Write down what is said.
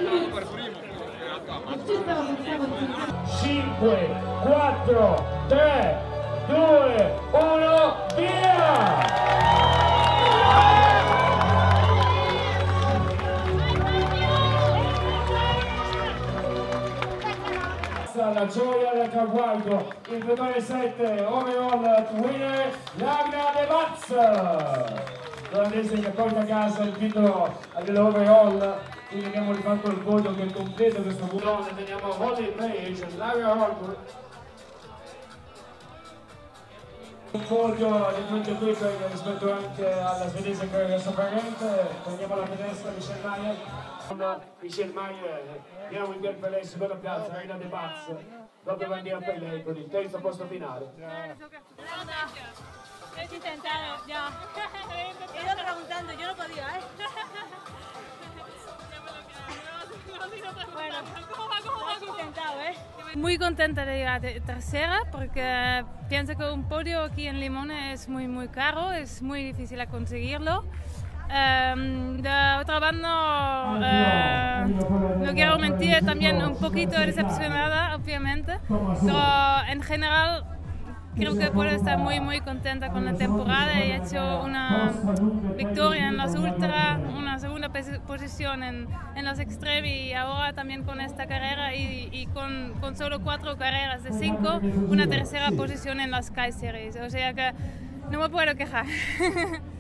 5, 4, 3, 2, 1, via! La gioia del traguardo, il 2,7 overall winner Lagna De Vaz, l'olandese che porta a casa il titolo dell'overall. Quindi abbiamo rifatto il podio che completa questo bullone. Teniamo Holly Page, Lara Hall, un podio di punti quick rispetto anche alla svedese Carolina Soparente. Prendiamo la tedesca Michelle Mayer. Michelle Mayer, andiamo in piedi per lei, seconda piazza, Reina De Vaz. Dopo andiamo per lei con il terzo posto finale. Estoy intentando, ya. Iba preguntando, yo no podía, Bueno, ¿cómo va? Intentado, Muy contenta de llegar tercera porque pienso que un podio aquí en Limone es muy caro, es muy difícil a conseguirlo. De otra banda, no quiero mentir, también un poquito decepcionada, obviamente, pero en general creo que puedo estar muy contenta con la temporada. He hecho una victoria en los ultra, una segunda posición en los extreme y ahora también con esta carrera y con solo 4 carreras de 5, una tercera posición en las Sky Series. O sea que no me puedo quejar.